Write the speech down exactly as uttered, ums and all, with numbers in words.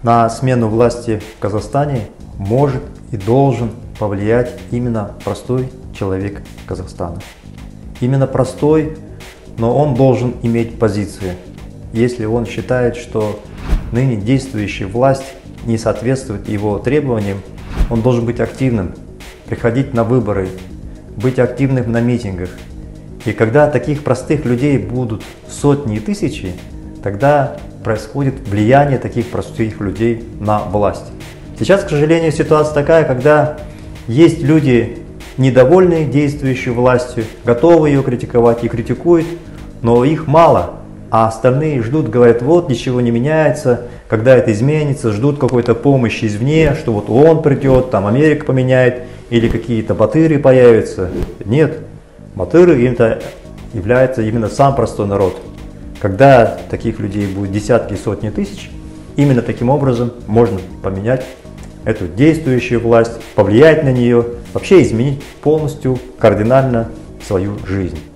На смену власти в Казахстане может и должен повлиять именно простой человек Казахстана. Именно простой, но он должен иметь позиции. Если он считает, что ныне действующая власть не соответствует его требованиям, он должен быть активным, приходить на выборы, быть активным на митингах. И когда таких простых людей будут сотни и тысячи, тогда происходит влияние таких простых людей на власть. Сейчас, к сожалению, ситуация такая, когда есть люди, недовольные действующей властью, готовы ее критиковать и критикуют, но их мало, а остальные ждут, говорят, вот ничего не меняется, когда это изменится, ждут какой-то помощи извне, что вот он придет, там Америка поменяет, или какие-то батыры появятся. Нет, батыры это является именно сам простой народ. Когда таких людей будет десятки и сотни тысяч, именно таким образом можно поменять эту действующую власть, повлиять на нее, вообще изменить полностью, кардинально свою жизнь.